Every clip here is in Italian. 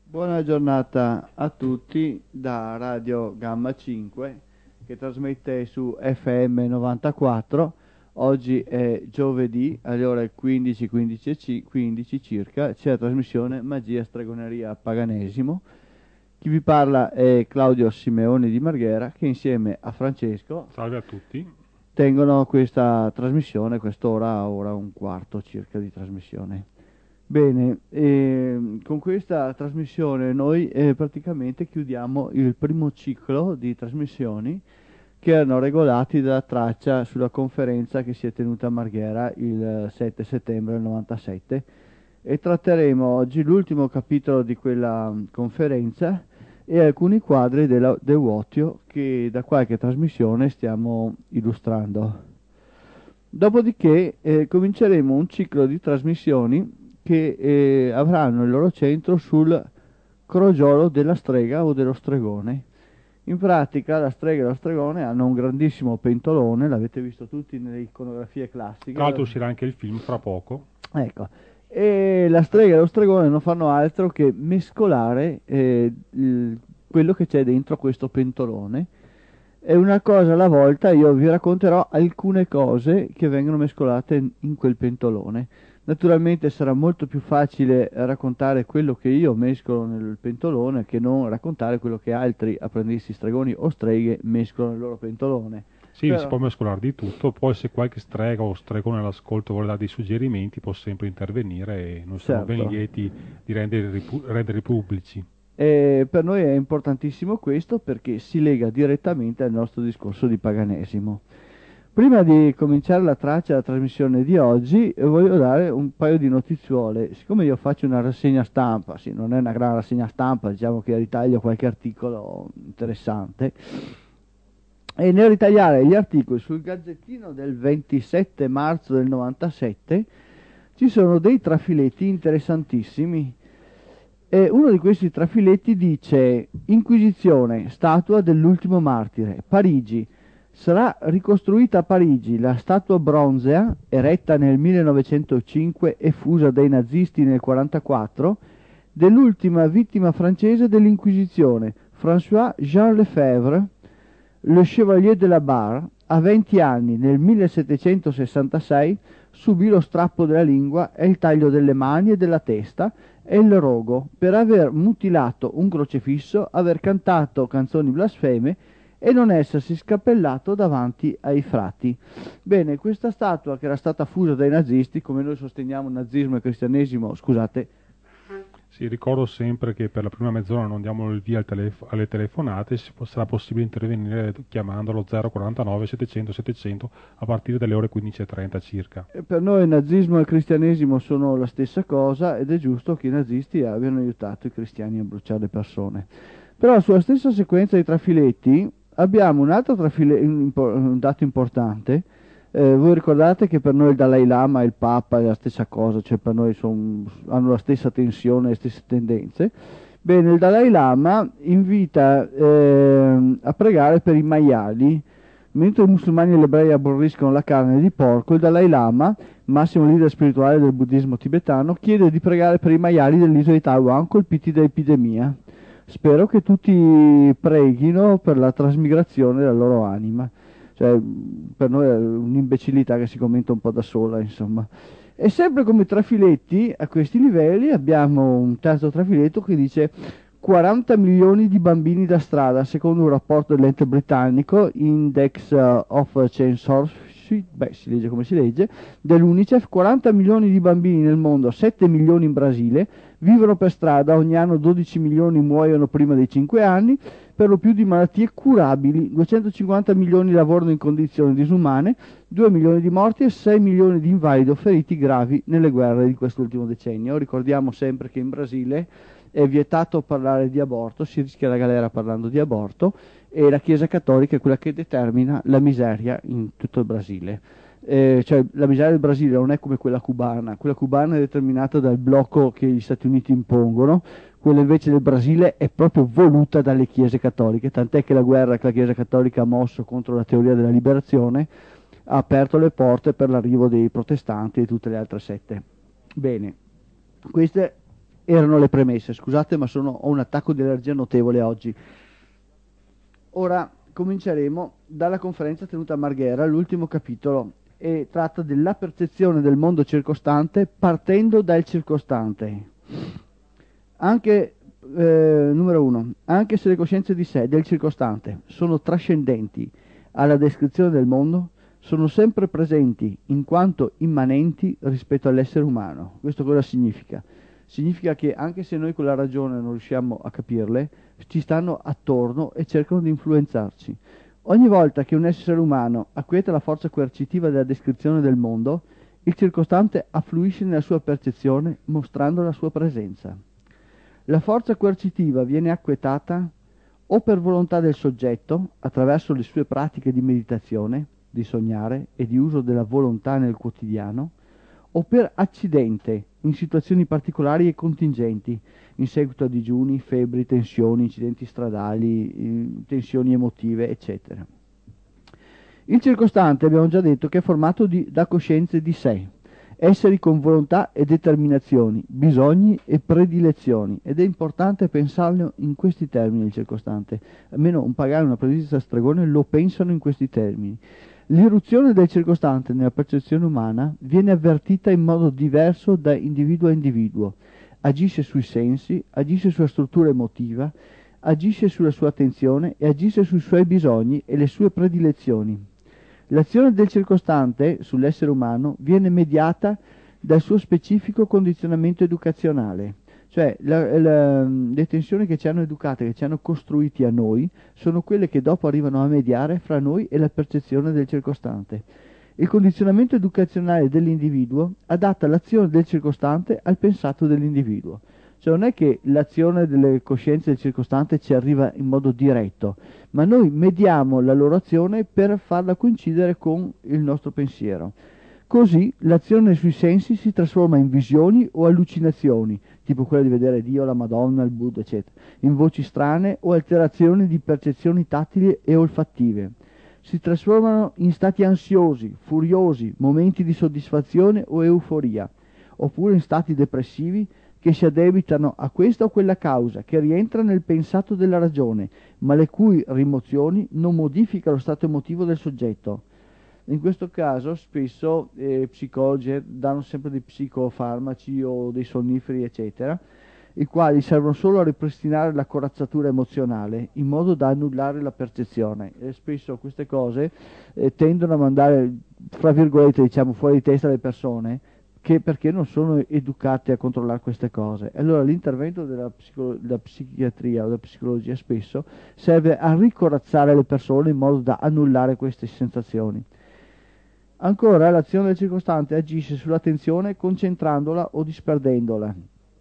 Buona giornata a tutti da Radio Gamma 5 che trasmette su FM 94. Oggi è giovedì alle ore 15:15 circa, c'è la trasmissione Magia, Stregoneria, Paganesimo. Chi vi parla è Claudio Simeoni di Marghera, che insieme a Francesco Salve a tutti. tengono questa trasmissione, quest'ora, ora un quarto circa di trasmissione. Bene, con questa trasmissione noi praticamente chiudiamo il primo ciclo di trasmissioni che erano regolati dalla traccia sulla conferenza che si è tenuta a Marghera il 7 settembre del 97 e tratteremo oggi l'ultimo capitolo di quella conferenza e alcuni quadri del Wotio che da qualche trasmissione stiamo illustrando. Dopodiché cominceremo un ciclo di trasmissioni che avranno il loro centro sul crogiolo della strega o dello stregone. In pratica la strega e lo stregone hanno un grandissimo pentolone, l'avete visto tutti nelle iconografie classiche. Tra l'altro uscirà anche il film fra poco. Ecco, e la strega e lo stregone non fanno altro che mescolare quello che c'è dentro questo pentolone. E una cosa alla volta io vi racconterò alcune cose che vengono mescolate in quel pentolone. Naturalmente sarà molto più facile raccontare quello che io mescolo nel pentolone che non raccontare quello che altri apprendisti stregoni o streghe mescolano nel loro pentolone. Sì, Però, si può mescolare di tutto, poi se qualche strega o stregone all'ascolto vuole dare dei suggerimenti può sempre intervenire e noi siamo ben certo. lieti di renderli pubblici. E per noi è importantissimo questo perché si lega direttamente al nostro discorso di paganesimo. Prima di cominciare la traccia della trasmissione di oggi, voglio dare un paio di notiziole. Siccome io faccio una rassegna stampa, sì, non è una gran rassegna stampa, diciamo che ritaglio qualche articolo interessante, e nel ritagliare gli articoli sul Gazzettino del 27 marzo del 97 ci sono dei trafiletti interessantissimi. E uno di questi trafiletti dice: Inquisizione, statua dell'ultimo martire, Parigi. Sarà ricostruita a Parigi la statua bronzea, eretta nel 1905 e fusa dai nazisti nel 1944, dell'ultima vittima francese dell'Inquisizione, François Jean Lefebvre, le Chevalier de la Barre. A 20 anni, nel 1766, subì lo strappo della lingua e il taglio delle mani e della testa e il rogo per aver mutilato un crocefisso, aver cantato canzoni blasfeme e non essersi scappellato davanti ai frati. Bene, questa statua che era stata fusa dai nazisti, come noi sosteniamo nazismo e cristianesimo, scusate. Sì, ricordo sempre che per la prima mezz'ora non diamo il via alle telefonate, sarà possibile intervenire chiamando allo 049 700 700 a partire dalle ore 15:30 circa. Per noi nazismo e cristianesimo sono la stessa cosa ed è giusto che i nazisti abbiano aiutato i cristiani a bruciare le persone. Però sulla stessa sequenza di trafiletti abbiamo un altro un dato importante. Voi ricordate che per noi il Dalai Lama e il Papa è la stessa cosa, cioè per noi hanno la stessa tensione, le stesse tendenze. Bene, il Dalai Lama invita a pregare per i maiali. Mentre i musulmani e gli ebrei aborriscono la carne di porco, il Dalai Lama, massimo leader spirituale del buddismo tibetano, chiede di pregare per i maiali dell'isola di Taiwan colpiti da epidemia. Spero che tutti preghino per la trasmigrazione della loro anima. Cioè, per noi è un'imbecillità che si commenta un po' da sola, insomma. E sempre come trafiletti, a questi livelli, abbiamo un terzo trafiletto che dice 40 milioni di bambini da strada, secondo un rapporto dell'ente britannico Index of Censorship, si legge come si legge, dell'UNICEF. 40 milioni di bambini nel mondo, 7 milioni in Brasile, vivono per strada, ogni anno 12 milioni muoiono prima dei 5 anni, per lo più di malattie curabili, 250 milioni lavorano in condizioni disumane, 2 milioni di morti e 6 milioni di invalidi o feriti gravi nelle guerre di quest'ultimo decennio. Ricordiamo sempre che in Brasile è vietato parlare di aborto, si rischia la galera parlando di aborto e la Chiesa Cattolica è quella che determina la miseria in tutto il Brasile. Cioè la miseria del Brasile non è come quella cubana è determinata dal blocco che gli Stati Uniti impongono, quella invece del Brasile è proprio voluta dalle chiese cattoliche, tant'è che la guerra che la Chiesa Cattolica ha mosso contro la teoria della liberazione ha aperto le porte per l'arrivo dei protestanti e tutte le altre sette. Bene, queste erano le premesse. Scusate, ma ho un attacco di allergia notevole oggi. Ora cominceremo dalla conferenza tenuta a Marghera, l'ultimo capitolo, e tratta della percezione del mondo circostante partendo dal circostante. Anche, numero 1, anche se le coscienze di sé, del circostante, sono trascendenti alla descrizione del mondo, sono sempre presenti in quanto immanenti rispetto all'essere umano. Questo cosa significa? Significa che anche se noi con la ragione non riusciamo a capirle, ci stanno attorno e cercano di influenzarci. Ogni volta che un essere umano acquieta la forza coercitiva della descrizione del mondo, il circostante affluisce nella sua percezione mostrando la sua presenza. La forza coercitiva viene acquietata o per volontà del soggetto, attraverso le sue pratiche di meditazione, di sognare e di uso della volontà nel quotidiano, o per accidente, in situazioni particolari e contingenti, in seguito a digiuni, febbri, tensioni, incidenti stradali, tensioni emotive, eccetera. Il circostante, abbiamo già detto, che è formato da coscienze di sé, esseri con volontà e determinazioni, bisogni e predilezioni, ed è importante pensarlo in questi termini il circostante. Almeno un pagano e una predista stregone lo pensano in questi termini. L'irruzione del circostante nella percezione umana viene avvertita in modo diverso da individuo a individuo. Agisce sui sensi, agisce sulla struttura emotiva, agisce sulla sua attenzione e agisce sui suoi bisogni e le sue predilezioni. L'azione del circostante sull'essere umano viene mediata dal suo specifico condizionamento educazionale. Cioè le tensioni che ci hanno educate, che ci hanno costruiti a noi, sono quelle che dopo arrivano a mediare fra noi e la percezione del circostante. Il condizionamento educazionale dell'individuo adatta l'azione del circostante al pensato dell'individuo. Cioè non è che l'azione delle coscienze del circostante ci arriva in modo diretto, ma noi mediamo la loro azione per farla coincidere con il nostro pensiero. Così l'azione sui sensi si trasforma in visioni o allucinazioni, tipo quella di vedere Dio, la Madonna, il Buddha, eccetera, in voci strane o alterazioni di percezioni tattili e olfattive. Si trasformano in stati ansiosi, furiosi, momenti di soddisfazione o euforia, oppure in stati depressivi che si addebitano a questa o quella causa, che rientra nel pensato della ragione, ma le cui rimozioni non modifica lo stato emotivo del soggetto. In questo caso spesso psicologi danno sempre dei psicofarmaci o dei sonniferi, eccetera, i quali servono solo a ripristinare la corazzatura emozionale, in modo da annullare la percezione. E spesso queste cose tendono a mandare, fra virgolette, diciamo, fuori di testa le persone, perché non sono educate a controllare queste cose. Allora l'intervento della psichiatria o della psicologia spesso serve a ricorazzare le persone in modo da annullare queste sensazioni. Ancora, l'azione del circostante agisce sull'attenzione concentrandola o disperdendola.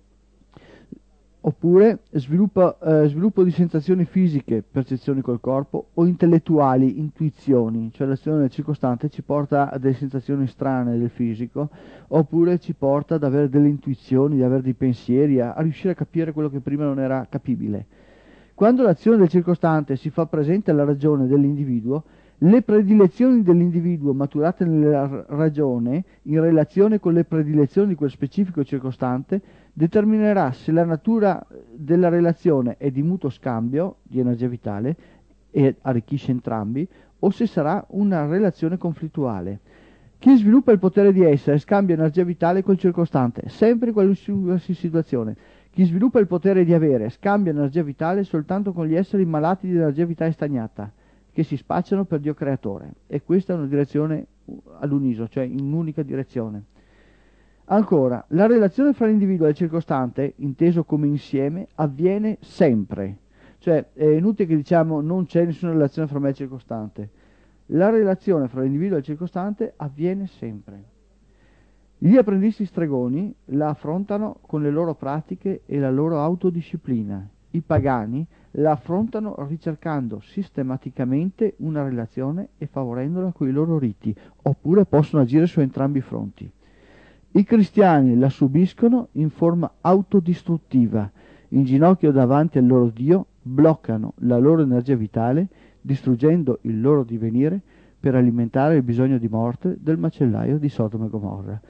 Oppure sviluppo di sensazioni fisiche, percezioni col corpo, o intellettuali, intuizioni, cioè l'azione del circostante ci porta a delle sensazioni strane del fisico, oppure ci porta ad avere delle intuizioni, ad avere dei pensieri, a riuscire a capire quello che prima non era capibile. Quando l'azione del circostante si fa presente alla ragione dell'individuo, le predilezioni dell'individuo maturate nella ragione in relazione con le predilezioni di quel specifico circostante determinerà se la natura della relazione è di mutuo scambio di energia vitale e arricchisce entrambi, o se sarà una relazione conflittuale. Chi sviluppa il potere di essere scambia energia vitale col circostante, sempre in qualsiasi situazione. Chi sviluppa il potere di avere scambia energia vitale soltanto con gli esseri malati di energia vitale stagnata, che si spacciano per Dio creatore. E questa è una direzione all'uniso, cioè in un'unica direzione. Ancora, la relazione fra l'individuo e il circostante, inteso come insieme, avviene sempre. Cioè è inutile che diciamo non c'è nessuna relazione fra me e il circostante. La relazione fra l'individuo e il circostante avviene sempre. Gli apprendisti stregoni la affrontano con le loro pratiche e la loro autodisciplina. I pagani la affrontano ricercando sistematicamente una relazione e favorendola con i loro riti, oppure possono agire su entrambi i fronti. I cristiani la subiscono in forma autodistruttiva, in ginocchio davanti al loro Dio, bloccano la loro energia vitale, distruggendo il loro divenire per alimentare il bisogno di morte del macellaio di Sodoma e Gomorra.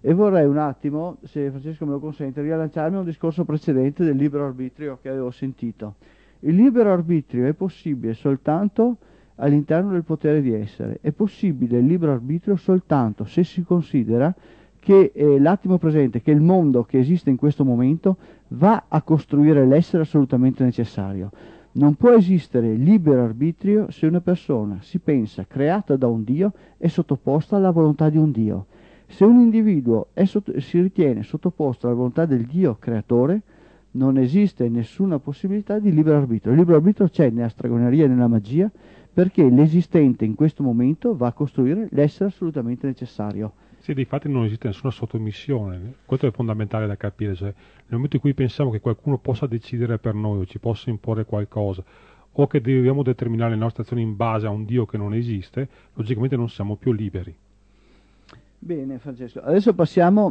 E vorrei un attimo, se Francesco me lo consente, rilanciarmi a un discorso precedente del libero arbitrio che avevo sentito. Il libero arbitrio è possibile soltanto all'interno del potere di essere. È possibile il libero arbitrio soltanto se si considera che l'attimo presente, che il mondo che esiste in questo momento va a costruire l'essere assolutamente necessario. Non può esistere libero arbitrio se una persona si pensa creata da un Dio e sottoposta alla volontà di un Dio. Se un individuo si ritiene sottoposto alla volontà del Dio creatore, non esiste nessuna possibilità di libero arbitrio. Il libero arbitrio c'è nella stregoneria e nella magia, perché l'esistente in questo momento va a costruire l'essere assolutamente necessario. Sì, difatti non esiste nessuna sottomissione, questo è fondamentale da capire, cioè nel momento in cui pensiamo che qualcuno possa decidere per noi o ci possa imporre qualcosa, o che dobbiamo determinare le nostre azioni in base a un Dio che non esiste, logicamente non siamo più liberi. Bene Francesco, adesso passiamo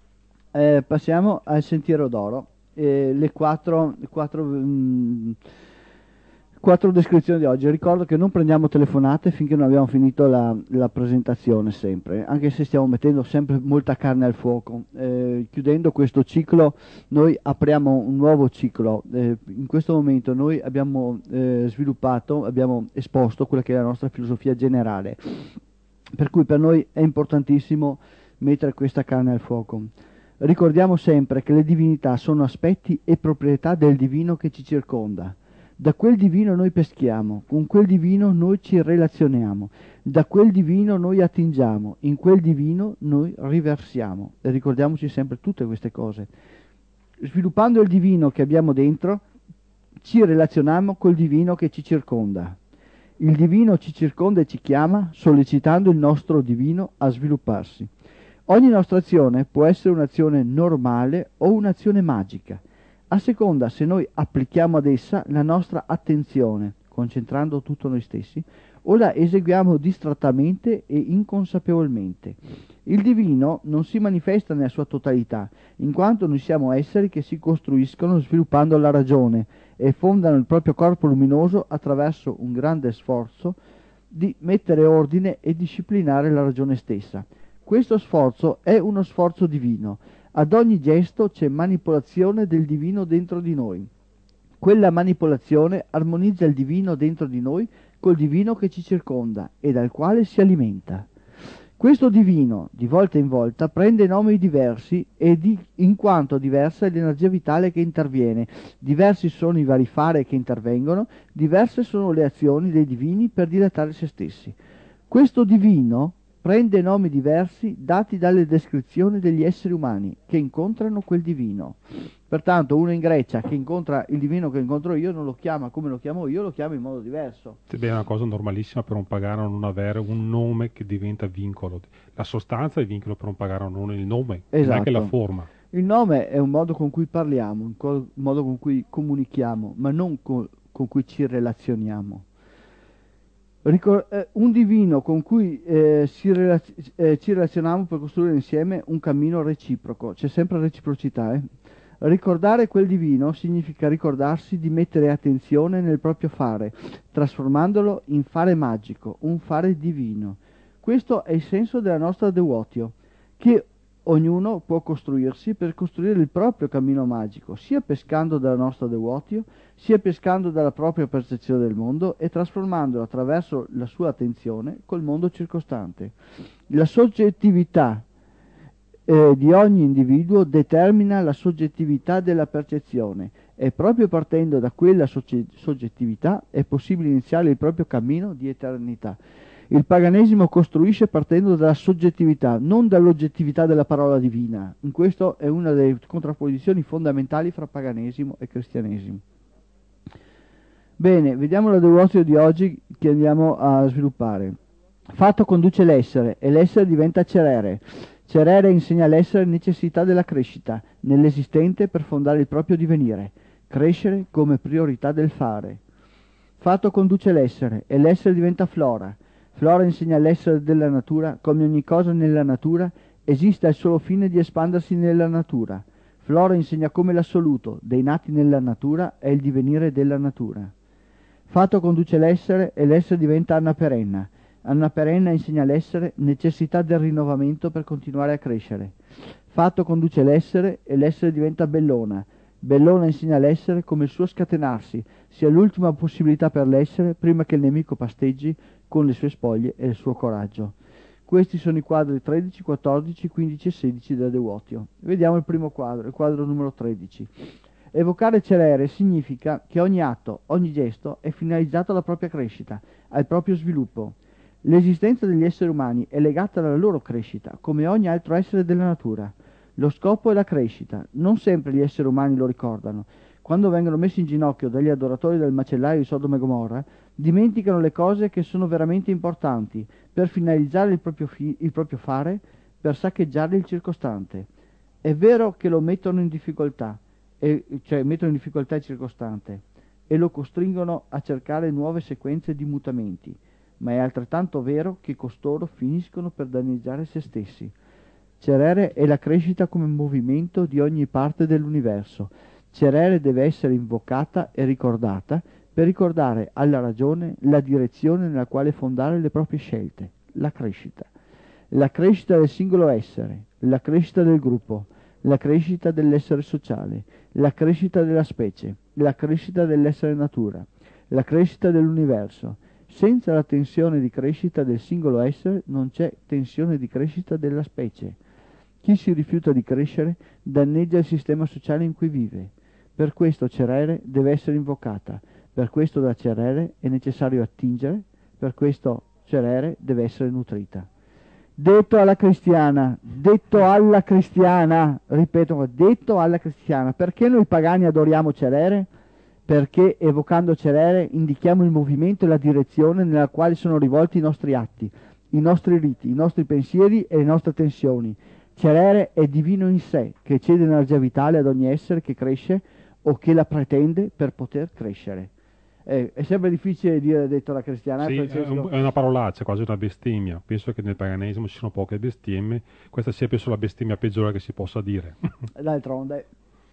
al Sentiero d'Oro, le quattro descrizioni di oggi. Ricordo che non prendiamo telefonate finché non abbiamo finito la presentazione sempre, anche se stiamo mettendo sempre molta carne al fuoco. Chiudendo questo ciclo noi apriamo un nuovo ciclo. In questo momento noi abbiamo abbiamo esposto quella che è la nostra filosofia generale, per cui per noi è importantissimo mettere questa carne al fuoco. Ricordiamo sempre che le divinità sono aspetti e proprietà del divino che ci circonda. Da quel divino noi peschiamo, con quel divino noi ci relazioniamo, da quel divino noi attingiamo, in quel divino noi riversiamo. E ricordiamoci sempre tutte queste cose. Sviluppando il divino che abbiamo dentro, ci relazioniamo col divino che ci circonda. Il divino ci circonda e ci chiama, sollecitando il nostro divino a svilupparsi. Ogni nostra azione può essere un'azione normale o un'azione magica, a seconda se noi applichiamo ad essa la nostra attenzione, concentrando tutto noi stessi, o la eseguiamo distrattamente e inconsapevolmente. Il divino non si manifesta nella sua totalità, in quanto noi siamo esseri che si costruiscono sviluppando la ragione e fondano il proprio corpo luminoso attraverso un grande sforzo di mettere ordine e disciplinare la ragione stessa. Questo sforzo è uno sforzo divino. Ad ogni gesto c'è manipolazione del divino dentro di noi. Quella manipolazione armonizza il divino dentro di noi col divino che ci circonda e dal quale si alimenta. Questo divino, di volta in volta, prende nomi diversi in quanto diversa è l'energia vitale che interviene, diversi sono i vari fare che intervengono, diverse sono le azioni dei divini per dilatare se stessi. Questo divino prende nomi diversi dati dalle descrizioni degli esseri umani che incontrano quel divino. Pertanto uno in Grecia che incontra il divino che incontro io non lo chiama come lo chiamo io, lo chiama in modo diverso. Beh, è una cosa normalissima per un pagano non avere un nome che diventa vincolo. La sostanza è vincolo per un pagano, non il nome, esatto. Neanche la forma. Il nome è un modo con cui parliamo, un modo con cui comunichiamo, ma non con cui ci relazioniamo. Un divino con cui ci relazioniamo per costruire insieme un cammino reciproco, c'è sempre reciprocità. Ricordare quel divino significa ricordarsi di mettere attenzione nel proprio fare, trasformandolo in fare magico, un fare divino. Questo è il senso della nostra devotio, che ognuno può costruirsi per costruire il proprio cammino magico, sia pescando dalla nostra devotio, sia pescando dalla propria percezione del mondo e trasformandolo attraverso la sua attenzione col mondo circostante. La soggettività di ogni individuo determina la soggettività della percezione e proprio partendo da quella soggettività è possibile iniziare il proprio cammino di eternità. Il paganesimo costruisce partendo dalla soggettività, non dall'oggettività della parola divina. In questo è una delle contrapposizioni fondamentali fra paganesimo e cristianesimo. Bene, vediamo la devotio di oggi che andiamo a sviluppare. Fatto conduce l'essere e l'essere diventa cerere. Cerere insegna all'essere necessità della crescita nell'esistente per fondare il proprio divenire, crescere come priorità del fare. Fatto conduce l'essere e l'essere diventa flora. Flora insegna all'essere della natura, come ogni cosa nella natura esiste al solo fine di espandersi nella natura. Flora insegna come l'assoluto dei nati nella natura è il divenire della natura. Fatto conduce l'essere e l'essere diventa anna perenna. Anna Perenna insegna l'essere, necessità del rinnovamento per continuare a crescere. Fatto conduce l'essere e l'essere diventa Bellona. Bellona insegna l'essere come il suo scatenarsi sia l'ultima possibilità per l'essere prima che il nemico pasteggi con le sue spoglie e il suo coraggio. Questi sono i quadri 13, 14, 15 e 16 del Devoto. Vediamo il primo quadro, il quadro numero 13. Evocare Cerere significa che ogni atto, ogni gesto è finalizzato alla propria crescita, al proprio sviluppo. L'esistenza degli esseri umani è legata alla loro crescita, come ogni altro essere della natura. Lo scopo è la crescita. Non sempre gli esseri umani lo ricordano. Quando vengono messi in ginocchio dagli adoratori del macellaio di Sodoma e Gomorra, dimenticano le cose che sono veramente importanti per finalizzare il proprio fare, per saccheggiare il circostante. È vero che lo mettono in difficoltà, mettono in difficoltà il circostante e lo costringono a cercare nuove sequenze di mutamenti, ma è altrettanto vero che costoro finiscono per danneggiare se stessi. Cerere è la crescita come movimento di ogni parte dell'universo. Cerere deve essere invocata e ricordata per ricordare alla ragione la direzione nella quale fondare le proprie scelte, la crescita del singolo essere, la crescita del gruppo, la crescita dell'essere sociale, la crescita della specie, la crescita dell'essere natura, la crescita dell'universo. Senza la tensione di crescita del singolo essere non c'è tensione di crescita della specie. Chi si rifiuta di crescere danneggia il sistema sociale in cui vive. Per questo Cerere deve essere invocata, per questo da Cerere è necessario attingere, per questo Cerere deve essere nutrita. Detto alla cristiana, ripeto, detto alla cristiana. Perché noi pagani adoriamo Cerere? Perché evocando Cerere indichiamo il movimento e la direzione nella quale sono rivolti i nostri atti, i nostri riti, i nostri pensieri e le nostre tensioni. Cerere è divino in sé, che cede energia vitale ad ogni essere che cresce o che la pretende per poter crescere. È sempre difficile dire detto alla cristiana. Sì, è una parolaccia, quasi una bestemmia. Penso che nel paganesimo ci sono poche bestemmie, questa sia penso la bestemmia peggiore che si possa dire. D'altronde,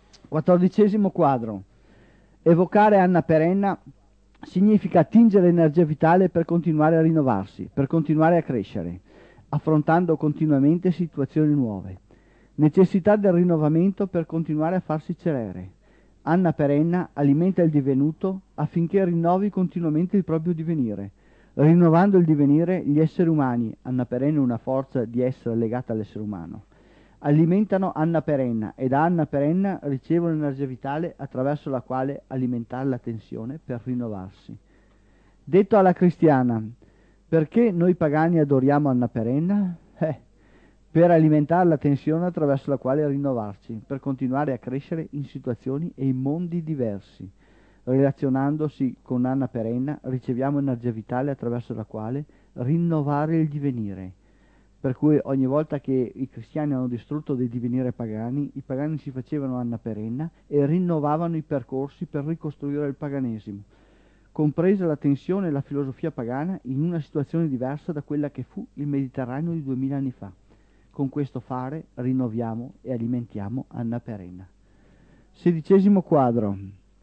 14° quadro. Evocare Anna Perenna significa attingere energia vitale per continuare a rinnovarsi, per continuare a crescere, affrontando continuamente situazioni nuove. Necessità del rinnovamento per continuare a farsi Cerere. Anna Perenna alimenta il divenuto affinché rinnovi continuamente il proprio divenire. Rinnovando il divenire, gli esseri umani, Anna Perenna è una forza di essere legata all'essere umano, alimentano Anna Perenna e da Anna Perenna ricevono energia vitale attraverso la quale alimentare la tensione per rinnovarsi. Detto alla cristiana, perché noi pagani adoriamo Anna Perenna? Per alimentare la tensione attraverso la quale rinnovarci, per continuare a crescere in situazioni e in mondi diversi. Relazionandosi con Anna Perenna riceviamo energia vitale attraverso la quale rinnovare il divenire. Per cui ogni volta che i cristiani hanno distrutto dei divenire pagani, i pagani si facevano Anna Perenna e rinnovavano i percorsi per ricostruire il paganesimo, compresa la tensione e la filosofia pagana in una situazione diversa da quella che fu il Mediterraneo di 2000 anni fa. Con questo fare rinnoviamo e alimentiamo Anna Perenna. 16° quadro.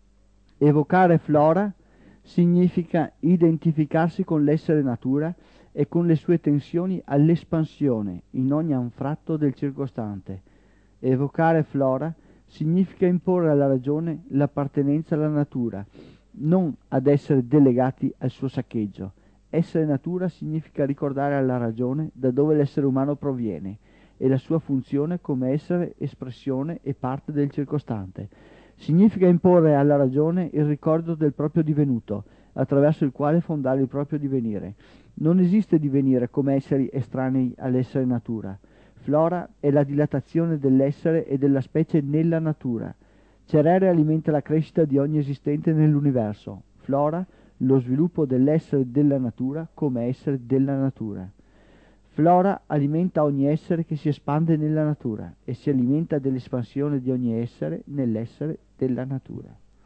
Evocare Flora significa identificarsi con l'essere natura e con le sue tensioni all'espansione in ogni anfratto del circostante. Evocare Flora significa imporre alla ragione l'appartenenza alla natura, non ad essere delegati al suo saccheggio. Essere natura significa ricordare alla ragione da dove l'essere umano proviene e la sua funzione come essere espressione e parte del circostante. Significa imporre alla ragione il ricordo del proprio divenuto, attraverso il quale fondare il proprio divenire. Non esiste divenire come esseri estranei all'essere natura. Flora è la dilatazione dell'essere e della specie nella natura. Cerere alimenta la crescita di ogni esistente nell'universo. Flora lo sviluppo dell'essere della natura come essere della natura. Flora alimenta ogni essere che si espande nella natura e si alimenta dell'espansione di ogni essere nell'essere della natura.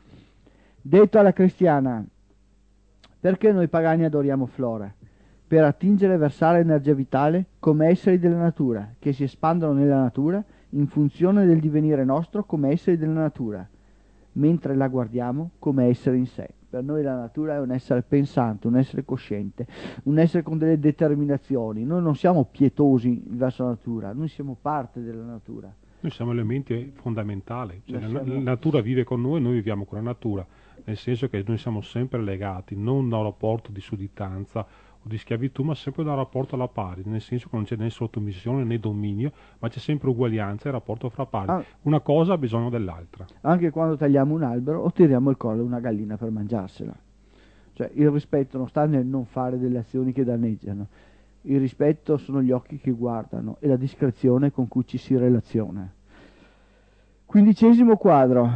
Detto alla cristiana, perché noi pagani adoriamo Flora? Per attingere e versare energia vitale come esseri della natura, che si espandono nella natura in funzione del divenire nostro come esseri della natura, mentre la guardiamo come essere in sé. Per noi la natura è un essere pensante, un essere cosciente, un essere con delle determinazioni. Noi non siamo pietosi verso la natura, noi siamo parte della natura. Noi siamo elementi fondamentali, cioè la Siamo... natura vive con noi viviamo con la natura, nel senso che noi siamo sempre legati, non da un rapporto di sudditanza o di schiavitù, ma sempre da un rapporto alla pari, nel senso che non c'è né sottomissione né dominio, ma c'è sempre uguaglianza e rapporto fra pari. Una cosa ha bisogno dell'altra. Anche quando tagliamo un albero o tiriamo il collo a una gallina per mangiarsela. Cioè il rispetto non sta nel non fare delle azioni che danneggiano. Il rispetto sono gli occhi che guardano e la discrezione con cui ci si relaziona. 15° quadro.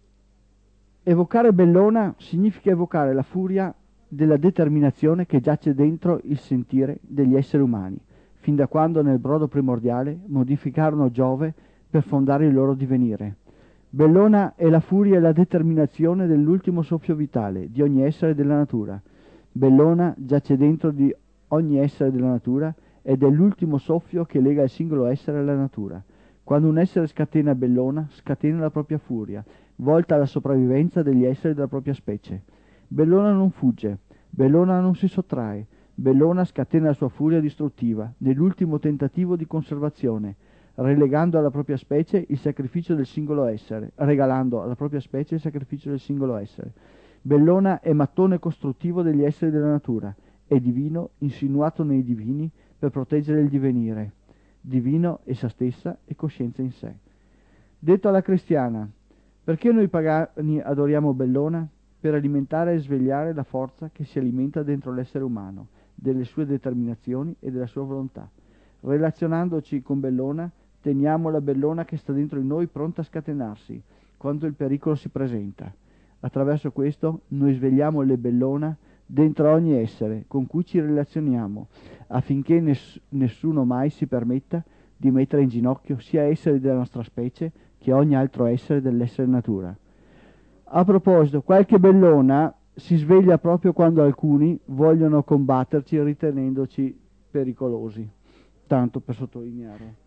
Evocare Bellona significa evocare la furia della determinazione che giace dentro il sentire degli esseri umani, fin da quando nel brodo primordiale modificarono Giove per fondare il loro divenire. Bellona è la furia e la determinazione dell'ultimo soffio vitale di ogni essere della natura. Bellona giace dentro di ogni essere della natura ed è l'ultimo soffio che lega il singolo essere alla natura. Quando un essere scatena Bellona, scatena la propria furia, volta alla sopravvivenza degli esseri della propria specie. Bellona non fugge, Bellona non si sottrae, Bellona scatena la sua furia distruttiva nell'ultimo tentativo di conservazione, relegando alla propria specie il sacrificio del singolo essere, regalando alla propria specie il sacrificio del singolo essere. Bellona è mattone costruttivo degli esseri della natura, è divino insinuato nei divini per proteggere il divenire. Divino essa stessa e coscienza in sé. Detto alla cristiana, perché noi pagani adoriamo Bellona? Per alimentare e svegliare la forza che si alimenta dentro l'essere umano, delle sue determinazioni e della sua volontà. Relazionandoci con Bellona, teniamo la Bellona che sta dentro di noi pronta a scatenarsi, quando il pericolo si presenta. Attraverso questo noi svegliamo le Bellona dentro ogni essere con cui ci relazioniamo, affinché nessuno mai si permetta di mettere in ginocchio sia esseri della nostra specie che ogni altro essere dell'essere natura. A proposito, qualche Bellona si sveglia proprio quando alcuni vogliono combatterci ritenendoci pericolosi, tanto per sottolineare.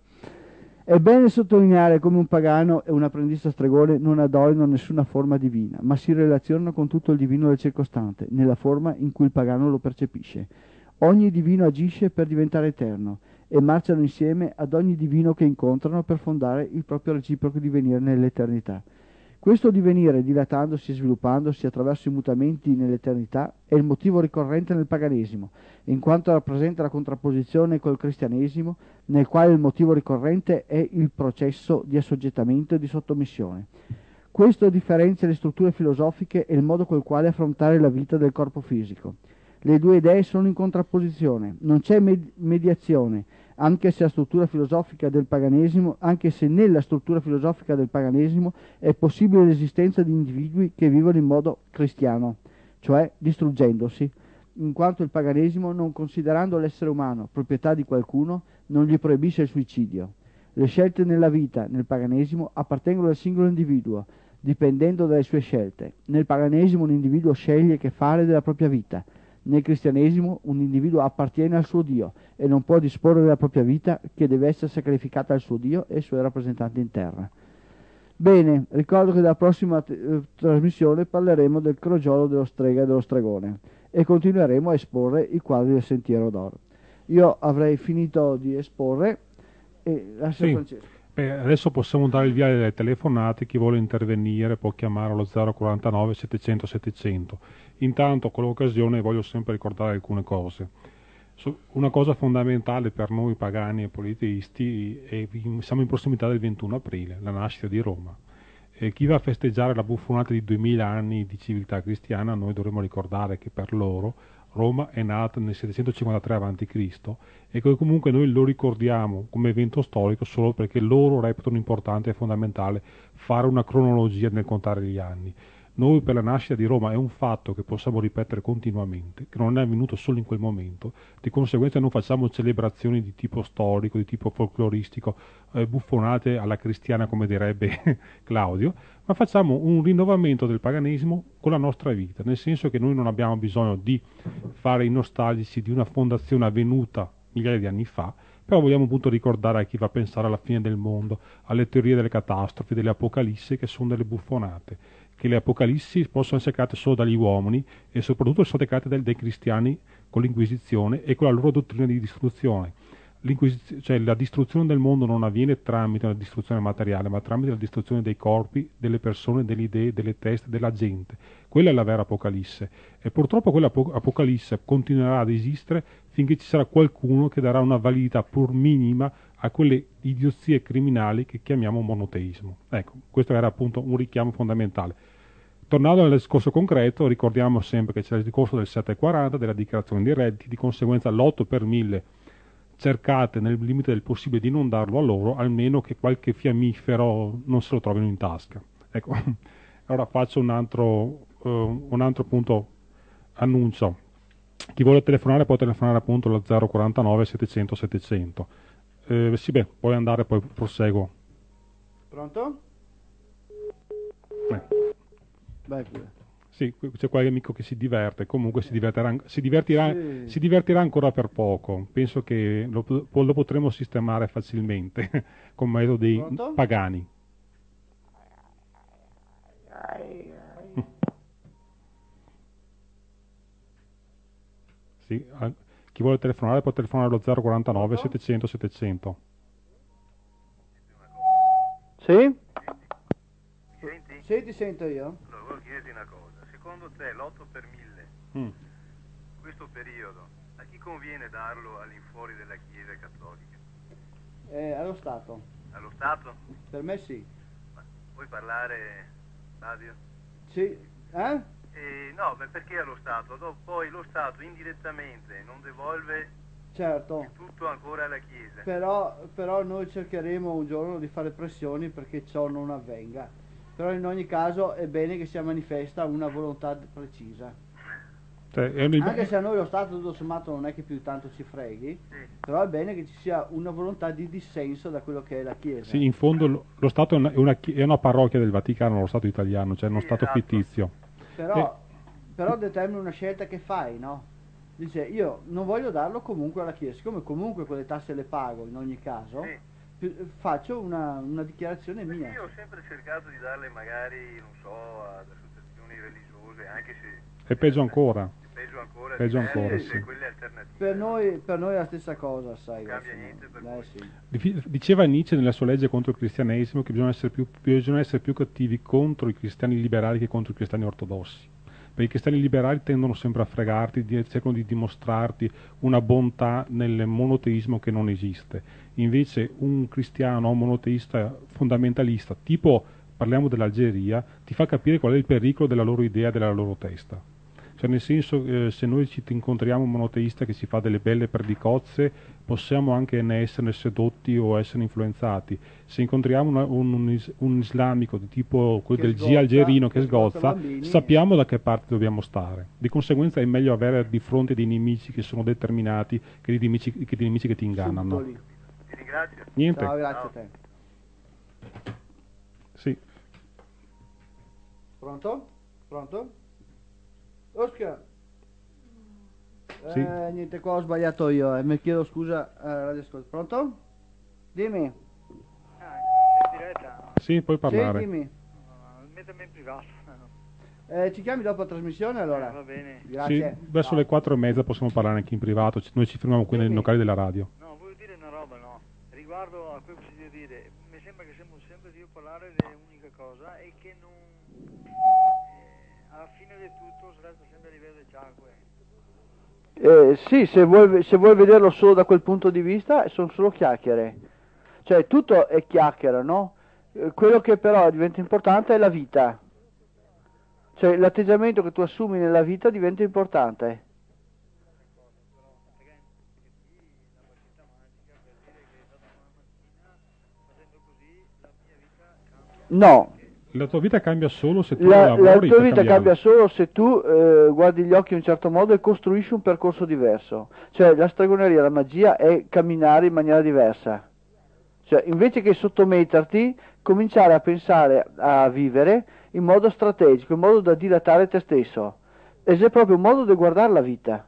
È bene sottolineare come un pagano e un apprendista stregone non adorino nessuna forma divina, ma si relazionano con tutto il divino del circostante, nella forma in cui il pagano lo percepisce. Ogni divino agisce per diventare eterno e marciano insieme ad ogni divino che incontrano per fondare il proprio reciproco divenire nell'eternità. Questo divenire, dilatandosi e sviluppandosi attraverso i mutamenti nell'eternità, è il motivo ricorrente nel paganesimo, in quanto rappresenta la contrapposizione col cristianesimo, nel quale il motivo ricorrente è il processo di assoggettamento e di sottomissione. Questo differenzia le strutture filosofiche e il modo col quale affrontare la vita del corpo fisico. Le due idee sono in contrapposizione, non c'è mediazione, anche se nella struttura filosofica del paganesimo è possibile l'esistenza di individui che vivono in modo cristiano, cioè distruggendosi, in quanto il paganesimo, non considerando l'essere umano proprietà di qualcuno, non gli proibisce il suicidio. Le scelte nella vita, nel paganesimo, appartengono al singolo individuo, dipendendo dalle sue scelte. Nel paganesimo un individuo sceglie che fare della propria vita. Nel cristianesimo un individuo appartiene al suo Dio e non può disporre della propria vita, che deve essere sacrificata al suo Dio e ai suoi rappresentanti in terra. Bene, ricordo che dalla prossima trasmissione parleremo del crogiolo dello strega e dello stregone e continueremo a esporre i quadri del Sentiero d'Oro. Io avrei finito di esporre e lascio a Francesco. Adesso possiamo dare il via alle telefonate, chi vuole intervenire può chiamare allo 049 700 700. Intanto con l'occasione voglio sempre ricordare alcune cose. Una cosa fondamentale per noi pagani e politeisti è siamo in prossimità del 21 aprile, la nascita di Roma. Chi va a festeggiare la buffonata di 2000 anni di civiltà cristiana, noi dovremmo ricordare che per loro Roma è nata nel 753 a.C. e che comunque noi lo ricordiamo come evento storico solo perché loro reputano importante e fondamentale fare una cronologia nel contare gli anni. Noi per la nascita di Roma è un fatto che possiamo ripetere continuamente, che non è avvenuto solo in quel momento, di conseguenza non facciamo celebrazioni di tipo storico, di tipo folcloristico, buffonate alla cristiana come direbbe Claudio, ma facciamo un rinnovamento del paganesimo con la nostra vita, nel senso che noi non abbiamo bisogno di fare i nostalgici di una fondazione avvenuta migliaia di anni fa, però vogliamo appunto ricordare a chi va a pensare alla fine del mondo, alle teorie delle catastrofi, delle apocalissi, che sono delle buffonate. che le Apocalissi possono essere create solo dagli uomini e soprattutto sono state create dai cristiani con l'Inquisizione e con la loro dottrina di distruzione. Cioè, la distruzione del mondo non avviene tramite una distruzione materiale, ma tramite la distruzione dei corpi, delle persone, delle idee, delle teste, della gente. Quella è la vera Apocalisse. E purtroppo quella Apocalisse continuerà ad esistere finché ci sarà qualcuno che darà una validità pur minima a quelle idiozie criminali che chiamiamo monoteismo. Ecco, questo era appunto un richiamo fondamentale. Tornando al discorso concreto, ricordiamo sempre che c'è il discorso del 740, della dichiarazione dei redditi, di conseguenza l'8 per 1000 cercate nel limite del possibile di non darlo a loro, almeno che qualche fiammifero non se lo trovino in tasca. Ecco, ora faccio un altro appunto annuncio. Chi vuole telefonare può telefonare appunto allo 049 700 700. Sì, beh, puoi andare, poi proseguo. Pronto? Vai pure. Sì, c'è qualche amico che si diverte, comunque si divertirà ancora per poco. Penso che lo potremo sistemare facilmente con metodi Pronto? pagani. Sì, chi vuole telefonare può telefonare allo 049 700 700. Sì? Senti? Sì, ti sento io. Allora, volevo chiederti una cosa. Secondo te l'8 per 1000, questo periodo, a chi conviene darlo all'infuori della Chiesa cattolica? Allo Stato. Allo Stato? Per me sì. Ma puoi parlare, Fabio? Sì. No, perché allo Stato? Poi lo Stato indirettamente non devolve Certo. il tutto ancora alla Chiesa. Però noi cercheremo un giorno di fare pressioni perché ciò non avvenga. Però in ogni caso è bene che sia manifesta una volontà precisa. Anche se a noi lo Stato tutto sommato non è che più tanto ci freghi, Sì. però è bene che ci sia una volontà di dissenso da quello che è la Chiesa. Sì, in fondo lo Stato è una parrocchia del Vaticano, lo Stato italiano, cioè uno Stato esatto. fittizio. Però determina una scelta che fai, no? Dice, io non voglio darlo comunque alla Chiesa, siccome comunque quelle tasse le pago in ogni caso, faccio una dichiarazione Perché mia. io ho sempre cercato di darle magari, non so, ad associazioni religiose, anche se... E peggio ancora. Peggio ancora, sì. quelle alternative. Per noi è la stessa cosa, sai. Non cambia niente per voi. Sì. Diceva Nietzsche nella sua legge contro il cristianesimo che bisogna essere più cattivi contro i cristiani liberali che contro i cristiani ortodossi. Perché i cristiani liberali tendono sempre a fregarti, cercano di dimostrarti una bontà nel monoteismo che non esiste. Invece un cristiano monoteista fondamentalista, tipo parliamo dell'Algeria, ti fa capire qual è il pericolo della loro idea, della loro testa. Cioè nel senso, se noi ci incontriamo un monoteista che si fa delle belle perdicozze, possiamo anche esserne sedotti o essere influenzati. Se incontriamo un islamico di tipo quello del G algerino che sgozza, sappiamo da che parte dobbiamo stare. Di conseguenza è meglio avere di fronte dei nemici che sono determinati che dei nemici che ti ingannano. Ti ringrazio. Niente. Ciao, grazie a te. Sì. Pronto? Pronto? Oscar? Sì. Niente, qua ho sbagliato io, mi chiedo scusa. Pronto? Dimmi. In diretta? Sì, puoi parlare. Sì, dimmi. Mettami in privato. Ci chiami dopo la trasmissione allora? Va bene. Grazie. Sì, verso le 4:30 possiamo parlare anche in privato, noi ci fermiamo qui nei locali della radio. No, voglio dire una roba, no? Riguardo a quello che si deve dire, mi sembra che stiamo sempre io parlare dell'unica cosa è che non... alla fine di tutto si resta sempre a livello del acque. Sì, se vuoi vederlo solo da quel punto di vista, sono solo chiacchiere. Cioè, tutto è chiacchiera, no? Quello che però diventa importante è la vita. Cioè, l'atteggiamento che tu assumi nella vita diventa importante. No. La tua vita cambia solo se tu lavori. La tua vita cambia solo se tu guardi gli occhi in un certo modo e costruisci un percorso diverso. Cioè la stregoneria, la magia è camminare in maniera diversa. Cioè invece che sottometterti, cominciare a pensare a vivere in modo strategico, in modo da dilatare te stesso. Ed è proprio un modo di guardare la vita.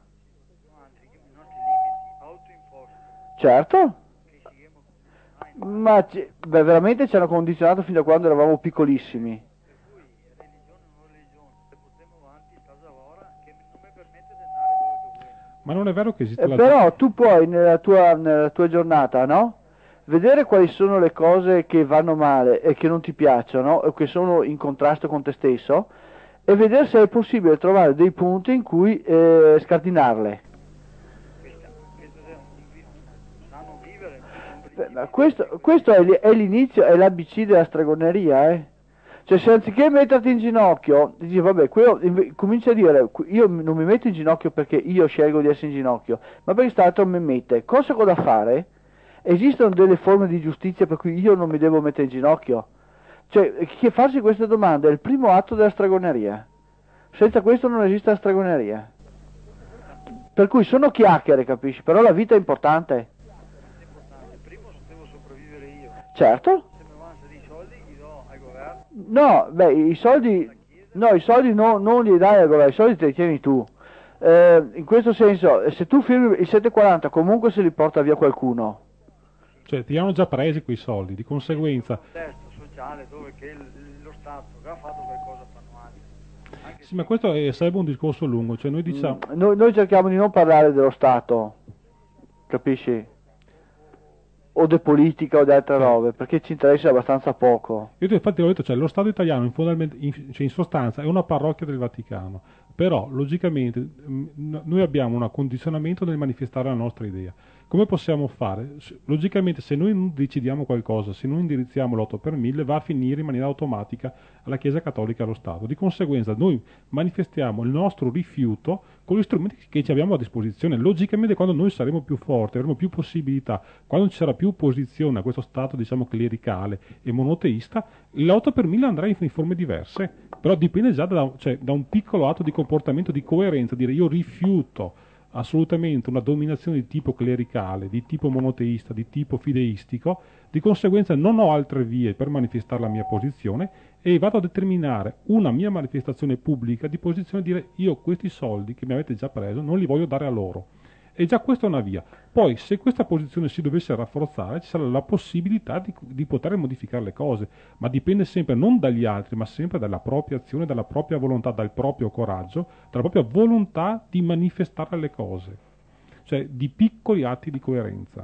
Certo. Ma veramente ci hanno condizionato fino a quando eravamo piccolissimi. Ma non è vero che esiste la... Però tu puoi nella tua giornata, no? Vedere quali sono le cose che vanno male e che non ti piacciono o che sono in contrasto con te stesso e vedere se è possibile trovare dei punti in cui scardinarle. Sanno vivere. Ma questo è l'inizio, è l'ABC della stregoneria, eh? Cioè se anziché metterti in ginocchio, dici vabbè, comincia a dire, io non mi metto in ginocchio perché io scelgo di essere in ginocchio, ma perché quest'altro mi mette. Cosa ho da fare? Esistono delle forme di giustizia per cui io non mi devo mettere in ginocchio? Cioè, che farsi queste domande è il primo atto della stregoneria. Senza questo non esiste la stregoneria. Per cui sono chiacchiere, capisci? Però la vita è importante. Primo devo sopravvivere io. Certo. Se mi avanza dei soldi li do al governo. No, beh, i soldi non li dai al governo, i soldi te li tieni tu. In questo senso, se tu firmi il 740, comunque se li porta via qualcuno. Cioè, ti hanno già presi quei soldi, di conseguenza... Un contesto sociale dove che lo Stato che ha fatto qualcosa per noi. Anche Sì, ma questo sarebbe un discorso lungo, cioè noi diciamo... Noi cerchiamo di non parlare dello Stato, capisci? O di politica o di altre robe, perché ci interessa abbastanza poco. Io infatti ho detto, cioè, lo Stato italiano cioè, in sostanza è una parrocchia del Vaticano, però logicamente noi abbiamo un condizionamento nel manifestare la nostra idea. Come possiamo fare? Logicamente se noi non decidiamo qualcosa, se noi indirizziamo l'8 per 1000 va a finire in maniera automatica alla Chiesa Cattolica e allo Stato. Di conseguenza noi manifestiamo il nostro rifiuto con gli strumenti che ci abbiamo a disposizione. Logicamente quando noi saremo più forti, avremo più possibilità, quando ci sarà più opposizione a questo Stato diciamo clericale e monoteista, l'8 per 1000 andrà in forme diverse, però dipende già da un piccolo atto di comportamento, di coerenza, dire io rifiuto assolutamente una dominazione di tipo clericale, di tipo monoteista, di tipo fideistico, di conseguenza non ho altre vie per manifestare la mia posizione e vado a determinare una mia manifestazione pubblica di posizione e dire io questi soldi che mi avete già preso non li voglio dare a loro. E già questa è una via. Poi se questa posizione si dovesse rafforzare ci sarà la possibilità di poter modificare le cose, ma dipende sempre non dagli altri, ma sempre dalla propria azione, dalla propria volontà, dal proprio coraggio, dalla propria volontà di manifestare le cose, cioè di piccoli atti di coerenza.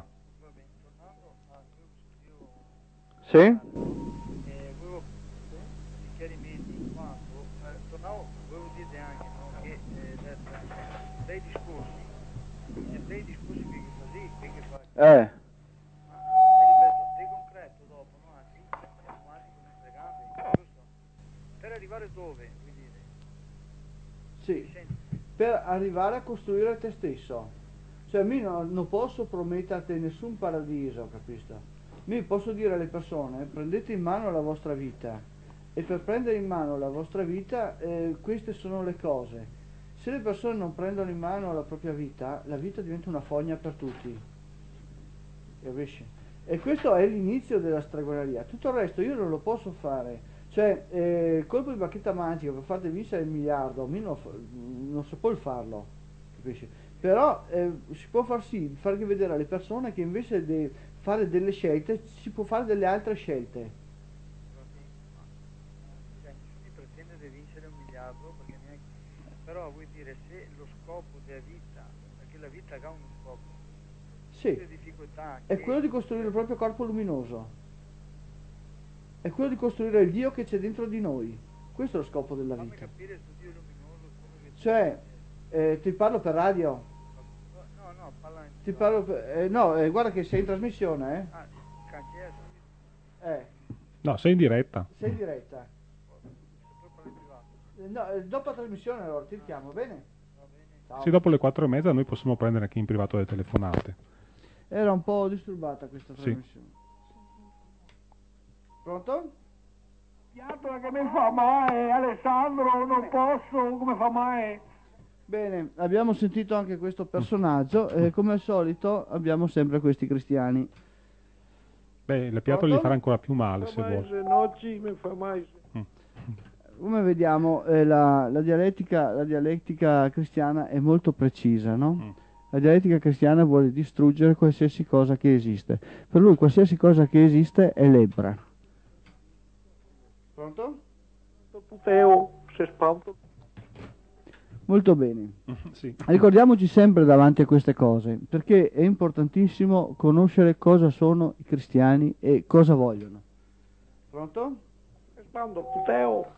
Sì? Volevo dei chiarimenti in quanto tornavo, volevo dirti anche no, che dai discorsi che così, che fa. Eh. Ma ripeto, di concreto dopo, no? Anzi, siamo avanti come freganti, giusto? Per arrivare dove, vuoi dire? Sì, per arrivare a costruire te stesso. Cioè, non posso prometterti nessun paradiso, capisci? Mi posso dire alle persone, prendete in mano la vostra vita. E per prendere in mano la vostra vita, queste sono le cose. Se le persone non prendono in mano la propria vita, la vita diventa una fogna per tutti. Capisci? E questo è l'inizio della stregoneria. Tutto il resto io non lo posso fare. Cioè, il colpo di bacchetta magica per farti vincere il miliardo, a me non si può farlo. Capisci? Però si può far vedere alle persone che invece di fare delle scelte, si può fare delle altre scelte. Cioè, nessuno pretende di vincere 1 miliardo, perché neanche... però vuol dire se lo scopo della vita, perché la vita ha uno scopo, Sì, le difficoltà è quello di costruire il proprio corpo luminoso, è quello di costruire il Dio che c'è dentro di noi. Questo è lo scopo della fammi vita. capire il Dio luminoso come che Cioè, ti parlo per radio? no, parla in Ti parlo per... no, guarda che sei in trasmissione, cancella No, sei in diretta. sei in diretta. poi parla in privato. No, dopo la trasmissione allora ti chiamo, bene? Va bene. Ciao. Sì, dopo le 4:30 noi possiamo prendere anche in privato le telefonate. Era un po' disturbata questa Sì. trasmissione. Pronto? Piatola che mi fa male, Alessandro, non posso, come fa male? Bene, abbiamo sentito anche questo personaggio e come al solito abbiamo sempre questi cristiani. Beh, le piatole gli farà ancora più male se vuole. Se noci mi fa male. Come vediamo la dialettica cristiana è molto precisa, no? La dialettica cristiana vuole distruggere qualsiasi cosa che esiste. Per lui qualsiasi cosa che esiste è lebbra. Pronto? Teo, se spanto. Molto bene. Sì. Ricordiamoci sempre davanti a queste cose, perché è importantissimo conoscere cosa sono i cristiani e cosa vogliono. Pronto? Rispondo, Teo.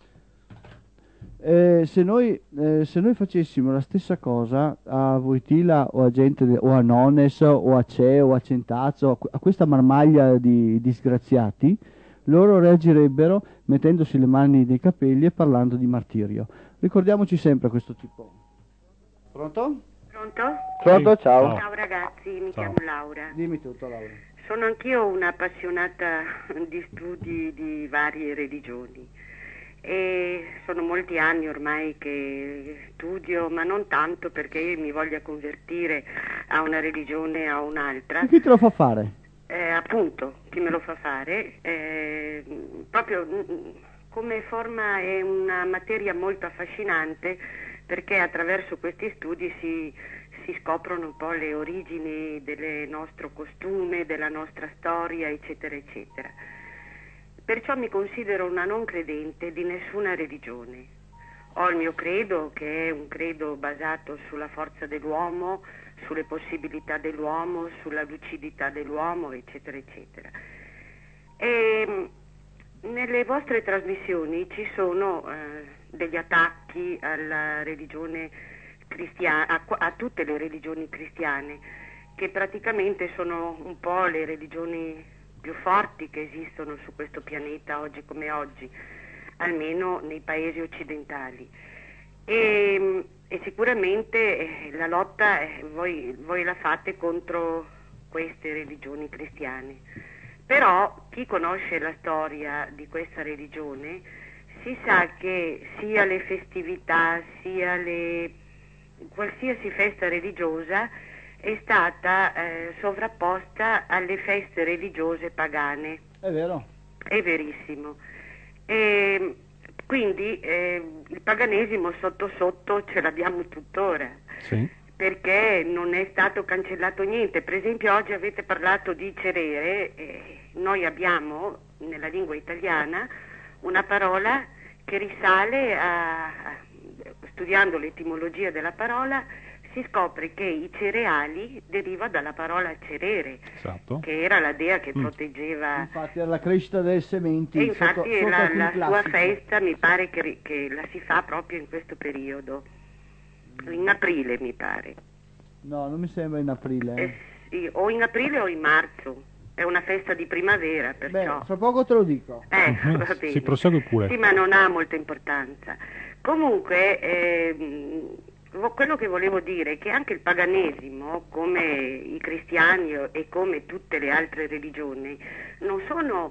Se noi facessimo la stessa cosa a Voitila o a gente o a Nones o a Ce o a Centazzo, a questa marmaglia di disgraziati, loro reagirebbero mettendosi le mani nei capelli e parlando di martirio. Ricordiamoci sempre questo tipo. Pronto? Pronto? Pronto, Sì, ciao. Ciao ragazzi, mi Ciao. chiamo Laura. Dimmi tutto, Laura. Sono anch'io un'appassionata di studi di varie religioni e sono molti anni ormai che studio, ma non tanto perché io mi voglia convertire a una religione o a un'altra. E chi te lo fa fare? Appunto, chi me lo fa fare, proprio come forma è una materia molto affascinante perché attraverso questi studi si scoprono un po' le origini del nostro costume, della nostra storia, eccetera, eccetera. Perciò mi considero una non credente di nessuna religione. Ho il mio credo, che è un credo basato sulla forza dell'uomo, sulle possibilità dell'uomo, sulla lucidità dell'uomo, eccetera, eccetera. E nelle vostre trasmissioni ci sono degli attacchi alla religione cristiana, a tutte le religioni cristiane, che praticamente sono un po' le religioni più forti che esistono su questo pianeta oggi come oggi, almeno nei paesi occidentali. E sicuramente la lotta voi la fate contro queste religioni cristiane. Però chi conosce la storia di questa religione si sa che sia le festività, sia qualsiasi festa religiosa è stata sovrapposta alle feste religiose pagane. È vero. È verissimo. E quindi il paganesimo sotto sotto ce l'abbiamo tuttora. Sì. Perché non è stato cancellato niente. Per esempio oggi avete parlato di cerere, noi abbiamo nella lingua italiana una parola che risale studiando l'etimologia della parola si scopre che i cereali deriva dalla parola cerere, Esatto. che era la dea che proteggeva. Infatti era la crescita delle sementi. E infatti sotto la alcuni sua classici. festa mi pare che la si fa proprio in questo periodo, in aprile mi pare. No, non mi sembra in aprile. Sì, o in aprile o in marzo, è una festa di primavera, perciò. Beh, fra poco te lo dico. Va bene. Sì, prosegue pure. Sì, ma non ha molta importanza. Comunque, quello che volevo dire è che anche il paganesimo, come i cristiani e come tutte le altre religioni, non sono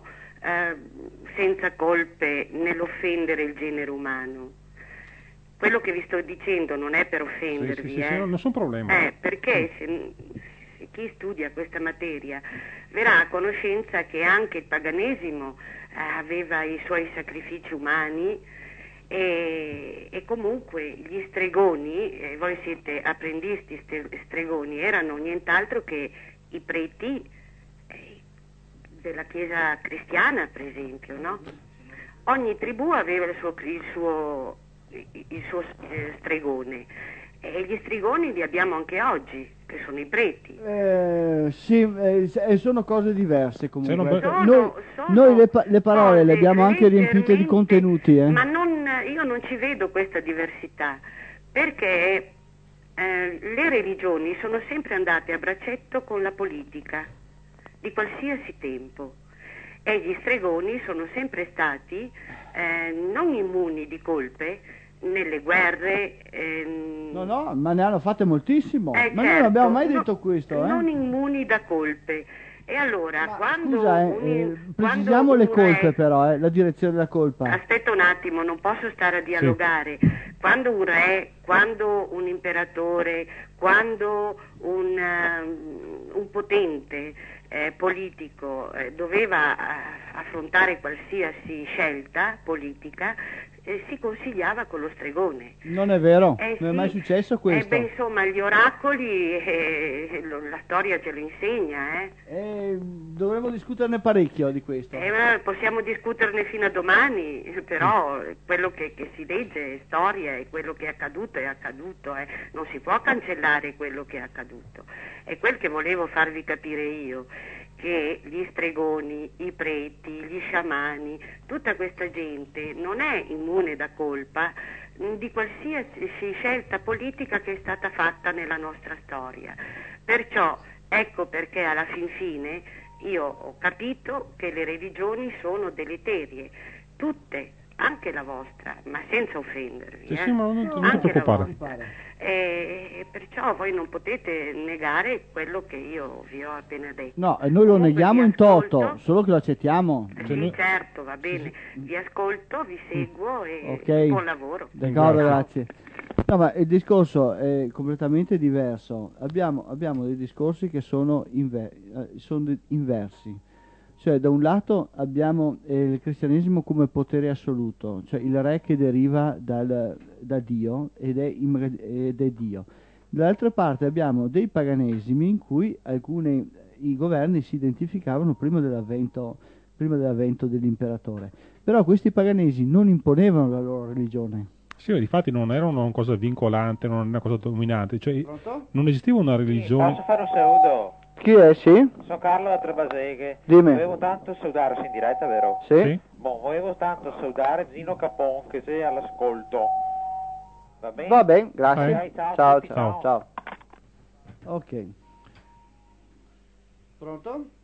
senza colpe nell'offendere il genere umano. Quello che vi sto dicendo non è per offendervi, Sì, nessun problema. perché se chi studia questa materia verrà a conoscenza che anche il paganesimo aveva i suoi sacrifici umani e comunque gli stregoni, voi siete apprendisti stregoni, erano nient'altro che i preti della Chiesa cristiana, per esempio, no? Ogni tribù aveva il suo stregone e gli stregoni li abbiamo anche oggi, che sono i preti. Sì, sono cose diverse comunque. Sono- Noi le parole le cose abbiamo anche riempite di leggermente- contenuti. Ma io non ci vedo questa diversità, perché le religioni sono sempre andate a braccetto con la politica, di qualsiasi tempo. E gli stregoni sono sempre stati non immuni di colpe nelle guerre. No, ma ne hanno fatte moltissimo. Ma noi non certo, abbiamo mai detto questo. Non immuni da colpe. E allora, Ma quando... scusa, precisiamo le colpe però, la direzione della colpa. Aspetta un attimo, non posso stare a dialogare. Quando un re, quando un imperatore, quando un potente politico doveva affrontare qualsiasi scelta politica, si consigliava con lo stregone. Non è vero, non è Sì. mai successo questo. Insomma, gli oracoli, la storia ce lo insegna, Dovremmo discuterne parecchio di questo. ma possiamo discuterne fino a domani, però quello che si legge è storia e quello che è accaduto, non si può cancellare quello che è accaduto. È quel che volevo farvi capire io, che gli stregoni, i preti, gli sciamani, tutta questa gente non è immune da colpa di qualsiasi scelta politica che è stata fatta nella nostra storia. Perciò ecco perché alla fin fine io ho capito che le religioni sono deleterie, tutte, anche la vostra, ma senza offendervi. Sì, ma non ti Anche la preoccupare. vostra. E perciò voi non potete negare quello che io vi ho appena detto. No, e noi lo Comunque neghiamo vi in toto, ascolto. solo che lo accettiamo. Sì, certo, va bene. Vi ascolto, vi seguo e Ok. buon lavoro. D'accordo, grazie. No, ma il discorso è completamente diverso. Abbiamo dei discorsi che sono inversi. Cioè, da un lato abbiamo il cristianesimo come potere assoluto, cioè il re che deriva da Dio ed è Dio. Dall'altra parte abbiamo dei paganesimi in cui i governi si identificavano prima dell'avvento dell'imperatore. Però questi paganesimi non imponevano la loro religione. Sì, difatti non era una cosa vincolante, non era una cosa dominante, cioè Pronto? non esisteva una religione. Posso fare un saluto? Chi è? Sì? Sono Carlo da Trebaseghe. Dimmi. Volevo tanto salutare, sei in diretta, vero? Sì? Boh, volevo tanto salutare Zino Capon che sei all'ascolto. Va bene? Va bene, grazie. Dai, ciao a Ciao, tutti, ciao, ciao. Ok. Pronto?